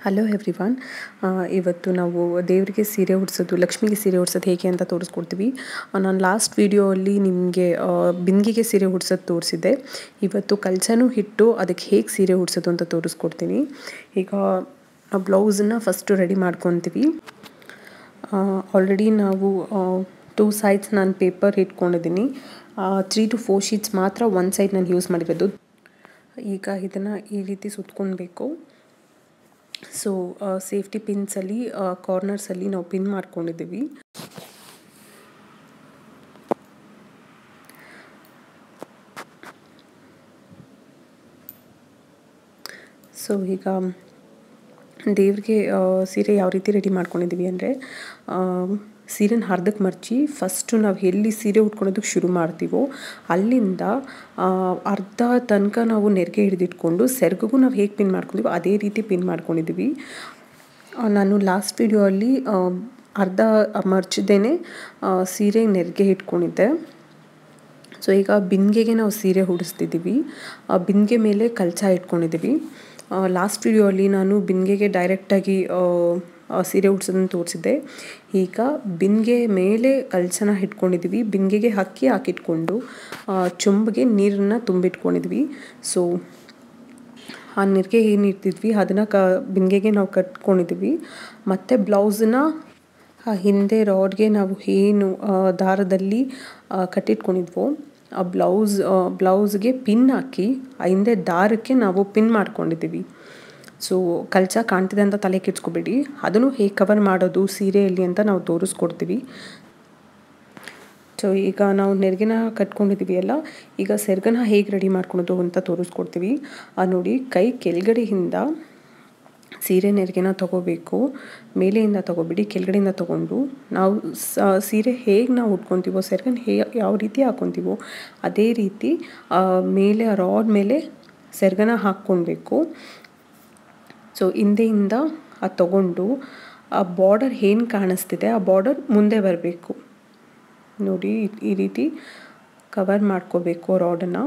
Hello everyone. ಇವತ್ತು ನಾವು ದೇವರಿಗೆ ಸೀರೆ ಉಡಿಸೋದು, ಲಕ್ಷ್ಮಿಗೆ ಸೀರೆ ಉಡಿಸೋದು ಹೇಗೆ ಅಂತ ತೋರಿಸ್ಕೊಡ್ತೀವಿ. ನಾನು ಲಾಸ್ಟ್ ವಿಡಿಯೋಲ್ಲಿ ನಿಮಗೆ ಬಿಂದಿಗೆಗೆ ಸೀರೆ ಉಡಿಸೋದು ತೋರಿಸಿದ್ದೆ. ಇವತ್ತು ಕಳಸನೂ ಇಟ್ಟು ಅದಕ್ಕೆ ಹೇಗೆ ಸೀರೆ ಉಡಿಸೋದು ಅಂತ ತೋರಿಸ್ಕೊಡ್ತೀನಿ. ಈಗ ಬ್ಲೌಸನ್ನು ಫಸ್ಟು ರೆಡಿ ಮಾಡ್ಕೊತೀವಿ. ಆಲ್ರೆಡಿ ನಾವು 2 sides ನಾನು ಪೇಪರ್ ಇಟ್ಕೊಂಡಿದ್ದೀನಿ. 3 to 4 sheets ಮಾತ್ರ ಒಂದು ಸೈಡ್ ನಾನು ಯೂಸ್ ಮಾಡಿರೋದು. ಈಗ ಇದನ್ನು ಈ ರೀತಿ ಸುತ್ಕೊಳ್ಬೇಕು. ಸೊ ಸೇಫ್ಟಿ ಪಿನ್ಸಲ್ಲಿ ಕಾರ್ನರ್ಸಲ್ಲಿ ನಾವು ಪಿನ್ ಮಾಡ್ಕೊಂಡಿದ್ದೀವಿ. ಸೊ ಈಗ ದೇವ್ರಿಗೆ ಸೀರೆ ಯಾವ ರೀತಿ ರೆಡಿ ಮಾಡ್ಕೊಂಡಿದ್ದೀವಿ ಅಂದರೆ, ಸೀರೆನ ಅರ್ಧಕ್ಕೆ ಮರ್ಚಿ ಫಸ್ಟು ನಾವು ಎಲ್ಲಿ ಸೀರೆ ಉಟ್ಕೊಳ್ಳೋದಕ್ಕೆ ಶುರು ಮಾಡ್ತೀವೋ ಅಲ್ಲಿಂದ ಅರ್ಧ ತನಕ ನಾವು ನೆರಿಗೆ ಹಿಡಿದಿಟ್ಕೊಂಡು ಸೆರಗಿಗೂ ನಾವು ಹೇಗೆ ಪಿನ್ ಮಾಡ್ಕೊಂಡಿವೋ ಅದೇ ರೀತಿ ಪಿನ್ ಮಾಡ್ಕೊಂಡಿದ್ದೀವಿ. ನಾನು ಲಾಸ್ಟ್ ವಿಡಿಯೋ ಅಲ್ಲಿ ಅರ್ಧ ಮರ್ಚಿದ್ದೇನೆ ಸೀರೆ ನೆರಿಗೆ ಇಟ್ಕೊಂಡಿದ್ದೆ. ಸೊ ಈಗ ಬಿಂದಿಗೆಗೆ ನಾವು ಸೀರೆ ಉಡಿಸ್ತಿದ್ದೀವಿ. ಬಿಂದಿಗೆ ಮೇಲೆ ಕಳಸ ಇಟ್ಕೊಂಡಿದ್ದೀವಿ. ಲಾಸ್ಟ್ ವಿಡಿಯೋ ಅಲ್ಲಿ ನಾನು ಬಿಂದಿಗೆಗೆ ಡೈರೆಕ್ಟಾಗಿ ಸೀರೆ ಉಡ್ಸೋದನ್ನು ತೋರಿಸಿದ್ದೆ. ಈಗ ಬಿಂದಿಗೆ ಮೇಲೆ ಕಳಸನ ಇಟ್ಕೊಂಡಿದ್ದೀವಿ. ಬಿಂದಿಗೆಗೆ ಅಕ್ಕಿ ಹಾಕಿಟ್ಕೊಂಡು ಚೊಂಬಿಗೆ ನೀರನ್ನು ತುಂಬಿಟ್ಕೊಂಡಿದ್ವಿ. ಸೊ ಆ ನೀರಿಗೆ ಏನು ಇಡ್ತಿದ್ವಿ ಅದನ್ನು ಬಿಂದಿಗೆಗೆ ನಾವು ಕಟ್ಕೊಂಡಿದ್ದೀವಿ. ಮತ್ತು ಬ್ಲೌಸನ್ನ ಹಿಂದೆ ರಾಡ್ಗೆ ನಾವು ಏನು ದಾರದಲ್ಲಿ ಕಟ್ಟಿಟ್ಕೊಂಡಿದ್ವೋ ಆ ಬ್ಲೌಸ್ಗೆ ಪಿನ್ ಹಾಕಿ ಹಿಂದೆ ದಾರಕ್ಕೆ ನಾವು ಪಿನ್ ಮಾಡ್ಕೊಂಡಿದ್ದೀವಿ. ಸೊ ಕಳಸ ಕಾಣ್ತಿದೆ ಅಂತ ತಲೆ ಕೆಡ್ಸ್ಕೊಬೇಡಿ, ಅದನ್ನು ಹೇಗೆ ಕವರ್ ಮಾಡೋದು ಸೀರೆಯಲ್ಲಿ ಅಂತ ನಾವು ತೋರಿಸ್ಕೊಡ್ತೀವಿ. ಸೊ ಈಗ ನಾವು ನೆರಿಗೆನ ಕಟ್ಕೊಂಡಿದ್ದೀವಿ ಅಲ್ಲ, ಈಗ ಸೆರಗನ್ನ ಹೇಗೆ ರೆಡಿ ಮಾಡ್ಕೊಳೋದು ಅಂತ ತೋರಿಸ್ಕೊಡ್ತೀವಿ. ನೋಡಿ, ಕೈ ಕೆಳಗಡೆಯಿಂದ ಸೀರೆ ನೆರಿಗೆನ ತೊಗೋಬೇಕು. ಮೇಲೆಯಿಂದ ತೊಗೋಬೇಡಿ, ಕೆಳಗಡೆಯಿಂದ ತೊಗೊಂಡು ನಾವು ಸೀರೆ ಹೇಗೆ ನಾವು ಉಟ್ಕೊತೀವೋ ಸೆರಗನ್ನ ಯಾವ ರೀತಿ ಹಾಕ್ಕೊತೀವೋ ಅದೇ ರೀತಿ ಮೇಲೆ ರಾಡ್ ಮೇಲೆ ಸೆರಗನ್ನ ಹಾಕ್ಕೊಳ್ಬೇಕು. ಸೊ ಹಿಂದೆಯಿಂದ ಅದು ತೊಗೊಂಡು ಆ ಬಾರ್ಡರ್ ಏನು ಕಾಣಿಸ್ತಿದೆ ಆ ಬಾರ್ಡರ್ ಮುಂದೆ ಬರಬೇಕು. ನೋಡಿ, ಈ ರೀತಿ ಕವರ್ ಮಾಡ್ಕೋಬೇಕು ರಾಡನ್ನು.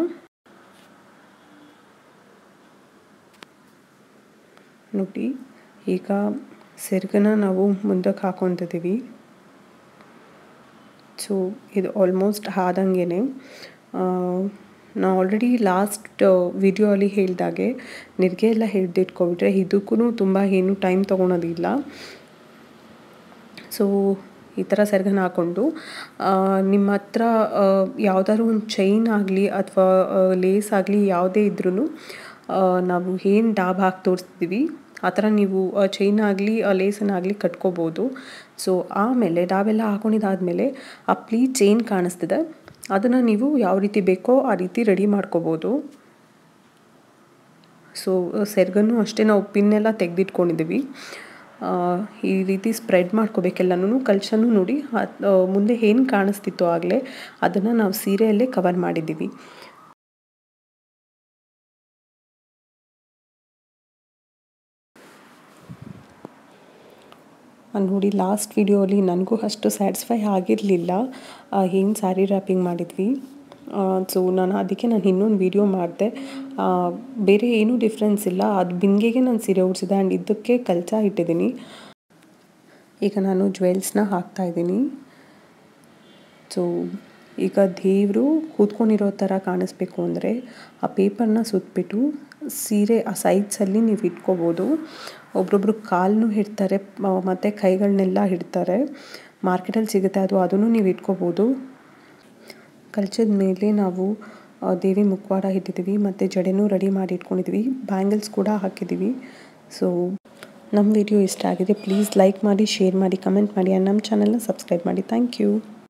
ನೋಡಿ, ಈಗ ಸೆರಗನ್ನ ನಾವು ಮುಂದಕ್ಕೆ ಹಾಕೊತಿದ್ದೀವಿ. ಸೊ ಇದು ಆಲ್ಮೋಸ್ಟ್ ಆದಂಗೆ. ನಾವು ಆಲ್ರೆಡಿ ಲಾಸ್ಟ್ ವಿಡಿಯೋ ಅಲ್ಲಿ ಹೇಳಿದಾಗೆ ನೆರಿಗೆ ಎಲ್ಲ ಹಿಡಿದಿಟ್ಕೊಬಿಟ್ರೆ ಇದಕ್ಕೂ ತುಂಬ ಏನು ಟೈಮ್ ತೊಗೊಳೋದಿಲ್ಲ. ಸೊ ಈ ಥರ ಸೆರಗನ್ನ ಹಾಕ್ಕೊಂಡು ನಿಮ್ಮ ಹತ್ರ ಯಾವುದಾದ್ರು ಒಂದು ಚೈನ್ ಆಗಲಿ ಅಥವಾ ಲೇಸ್ ಆಗಲಿ ಯಾವುದೇ ಇದ್ರೂ ನಾವು ಏನು ಡಾಬ್ ಹಾಕಿ ತೋರಿಸ್ತೀವಿ ಆ ಥರ ನೀವು ಚೈನ್ ಆಗಲಿ ಲೇಸನ್ನಾಗಲಿ ಕಟ್ಕೋಬೋದು. ಸೊ ಆಮೇಲೆ ಡಾಬೆಲ್ಲ ಹಾಕೊಂಡಿದ್ದಾದಮೇಲೆ ಆ ಪ್ಲೀಟ್ಸ್ ಚೈನ್ ಕಾಣಿಸ್ತಿದೆ ಅದನ್ನು ನೀವು ಯಾವ ರೀತಿ ಬೇಕೋ ಆ ರೀತಿ ರೆಡಿ ಮಾಡ್ಕೋಬೋದು. ಸೊ ಸೆರಗನ್ನು ಅಷ್ಟೇ ನಾವು ಪಿನ್ನೆಲ್ಲ ತೆಗೆದಿಟ್ಕೊಂಡಿದ್ದೀವಿ. ಈ ರೀತಿ ಸ್ಪ್ರೆಡ್ ಮಾಡ್ಕೋಬೇಕೆಲ್ಲನೂ. ಕಳಸನೂ ನೋಡಿ ಮುಂದೆ ಏನು ಕಾಣಿಸ್ತಿತ್ತು ಆಗಲೇ ಅದನ್ನು ನಾವು ಸೀರೆಯಲ್ಲೇ ಕವರ್ ಮಾಡಿದ್ದೀವಿ. ನೋಡಿ, ಲಾಸ್ಟ್ ವಿಡಿಯೋಲಿ ನನಗೂ ಅಷ್ಟು ಸ್ಯಾಟಿಸ್ಫೈ ಆಗಿರಲಿಲ್ಲ ಏನು ಸ್ಯಾರಿ ರ್ಯಾಪಿಂಗ್ ಮಾಡಿದ್ವಿ. ಸೊ ಅದಕ್ಕೆ ನಾನು ಇನ್ನೊಂದು ವಿಡಿಯೋ ಮಾಡಿದೆ. ಬೇರೆ ಏನೂ ಡಿಫ್ರೆನ್ಸ್ ಇಲ್ಲ. ಅದು ಬಿಂದಿಗೆಗೆ ನಾನು ಸೀರೆ ಉಡಿಸಿದೆ ಆ್ಯಂಡ್ ಇದಕ್ಕೆ ಕಳಸ ಇಟ್ಟಿದ್ದೀನಿ. ಈಗ ನಾನು ಜ್ಯುವೆಲ್ಸ್ನ ಹಾಕ್ತಾಯಿದ್ದೀನಿ. ಸೊ ಈಗ ದೇವರು ಕೂತ್ಕೊಂಡಿರೋ ಥರ ಕಾಣಿಸ್ಬೇಕು ಅಂದರೆ ಆ ಪೇಪರ್ನ ಸುತ್ತಬಿಟ್ಟು ಸೀರೆ ಆ ಸೈಡ್ಸಲ್ಲಿ ನೀವು ಇಟ್ಕೋಬೋದು. ಒಬ್ರೊಬ್ರು ಕಾಲನ್ನು ಇಡ್ತಾರೆ ಮತ್ತು ಕೈಗಳನ್ನೆಲ್ಲ ಇಡ್ತಾರೆ. ಮಾರ್ಕೆಟಲ್ಲಿ ಸಿಗುತ್ತೆ ಅದನ್ನು ನೀವು ಇಟ್ಕೋಬೋದು. ಕಳಸದ ಮೇಲೆ ನಾವು ದೇವಿ ಮುಖವಾಡ ಇಟ್ಟಿದ್ದೀವಿ ಮತ್ತು ಜಡೆನೂ ರೆಡಿ ಮಾಡಿ ಇಟ್ಕೊಂಡಿದ್ದೀವಿ. ಬ್ಯಾಂಗಲ್ಸ್ ಕೂಡ ಹಾಕಿದ್ದೀವಿ. ಸೊ ನಮ್ಮ ವಿಡಿಯೋ ಇಷ್ಟ ಆಗಿದೆ ಪ್ಲೀಸ್ ಲೈಕ್ ಮಾಡಿ, ಶೇರ್ ಮಾಡಿ, ಕಮೆಂಟ್ ಮಾಡಿ ಆ್ಯಂಡ್ ನಮ್ಮ ಚಾನಲ್ನ ಸಬ್ಸ್ಕ್ರೈಬ್ ಮಾಡಿ. Thank you.